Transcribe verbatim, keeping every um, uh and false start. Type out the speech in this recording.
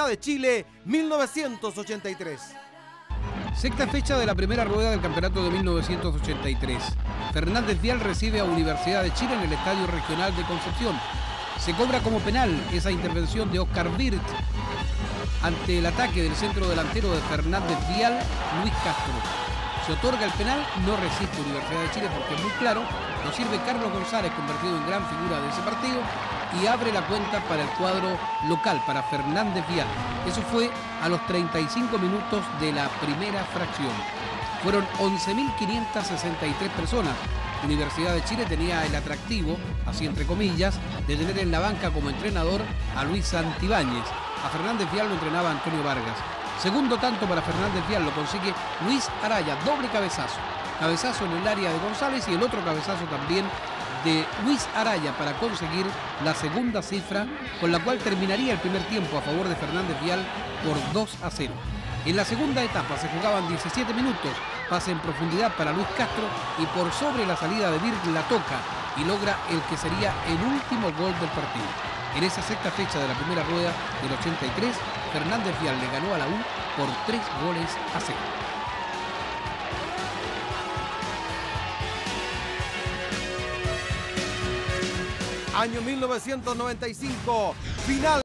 Universidad de Chile, mil novecientos ochenta y tres. Sexta fecha de la primera rueda del campeonato de mil novecientos ochenta y tres. Fernández Vial recibe a Universidad de Chile en el Estadio Regional de Concepción. Se cobra como penal esa intervención de Oscar Wirth ante el ataque del centro delantero de Fernández Vial, Luis Castro. Se otorga el penal, no resiste Universidad de Chile porque es muy claro, lo sirve Carlos González, convertido en gran figura de ese partido, y abre la cuenta para el cuadro local, para Fernández Vial. Eso fue a los treinta y cinco minutos de la primera fracción. Fueron once mil quinientas sesenta y tres personas. Universidad de Chile tenía el atractivo, así entre comillas, de tener en la banca como entrenador a Luis Santibáñez. A Fernández Vial lo entrenaba Antonio Vargas. Segundo tanto para Fernández Vial lo consigue Luis Araya, doble cabezazo. Cabezazo en el área de González y el otro cabezazo también de Luis Araya para conseguir la segunda cifra, con la cual terminaría el primer tiempo a favor de Fernández Vial por dos a cero. En la segunda etapa se jugaban diecisiete minutos, pase en profundidad para Luis Castro y por sobre la salida de Wirth la toca y logra el que sería el último gol del partido. En esa sexta fecha de la primera rueda del ochenta y tres, Fernández Vial le ganó a la U por tres goles a cero. Año mil novecientos noventa y cinco, final.